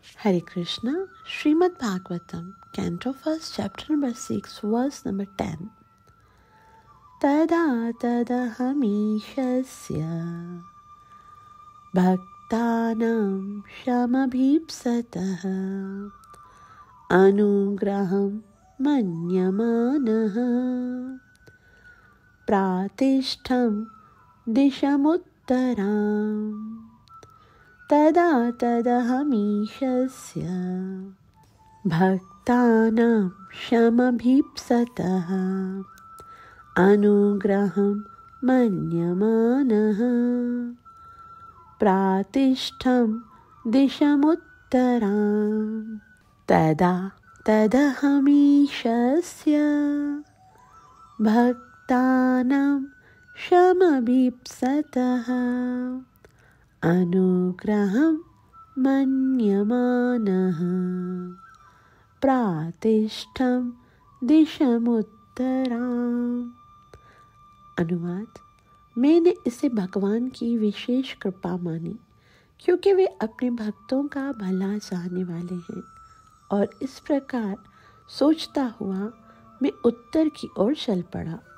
Hare Krishna, Srimad Bhagavatam, Canto 1, Chapter number 6, Verse number 10. Tada tadahamishasya bhaktanam shamabhipsataha anugraham manyamanaha pratishtham dishamuttaram. Tada tadahamishasya bhaktanam shamabhipsataha anugraham manyamanaha pratishtham dishamuttaram. Tada tadahamishasya bhaktanam shamabhipsataha anugraham manyamanaha pratishtham dishamuttaram. अनुवाद: मैंने इसे भगवान की विशेष कृपा मानी क्योंकि वे अपने भक्तों का भला चाहने वाले हैं, और इस प्रकार सोचता हुआ मैं उत्तर की ओर चल पड़ा।